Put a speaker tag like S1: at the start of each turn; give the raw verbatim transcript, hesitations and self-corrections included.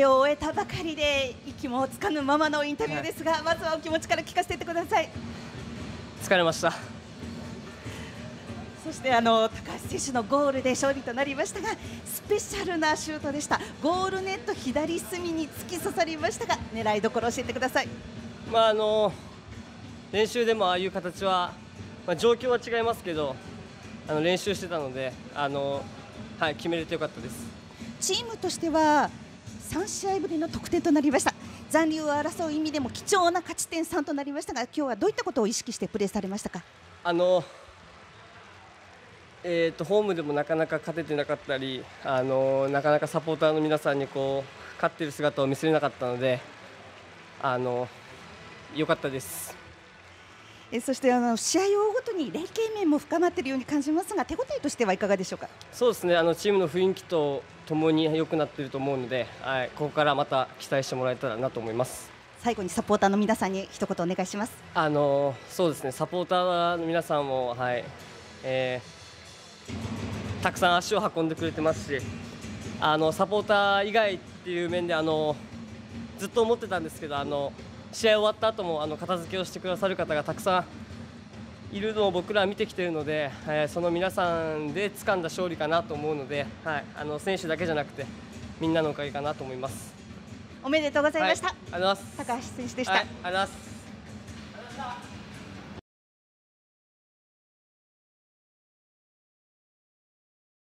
S1: 合を終えたばかりで息もつかぬままのインタビューですが、はい、まずはお気持ちから聞かせていってください。
S2: 疲れました。
S1: そしてあの高橋選手のゴールで勝利となりましたが、スペシャルなシュートでした。ゴールネット左隅に突き刺さりましたが、狙いどころ教えてください。
S2: まああの練習でもああいう形は、まあ、状況は違いますけど、あの練習してたので、あの、はい、決めれてよかったです。
S1: チームとしてはさん試合ぶりの得点となりました。残留を争う意味でも貴重な勝ち点さんとなりましたが、今日はどういったことを意識してプレーされましたか。
S2: あのえー、とホームでもなかなか勝ててなかったり、あのなかなかサポーターの皆さんにこう勝っている姿を見せれなかったので、あの良かったです。
S1: えそしてあの試合を追うごとに連携面も深まっているように感じますが、手応えとしてはいかがでしょうか。
S2: そうですね、あのチームの雰囲気とともに良くなっていると思うので、はい、ここからまた期待してもらえたらなと思います。
S1: 最後にサポーターの皆さんに一言お願いします。
S2: あのそうですね、サポーターの皆さんも、はい、えーたくさん足を運んでくれてますし、あのサポーター以外っていう面であのずっと思ってたんですけど、あの試合終わった後もあの片付けをしてくださる方がたくさんいるのを僕らは見てきているので、えー、その皆さんで掴んだ勝利かなと思うので、はい、あの選手だけじゃなくてみんなのおかげかなと思います。
S1: おめでとうございました。
S2: はい、ありがとうございます。
S1: 高橋選手でした。
S2: はい、ありがとうございます。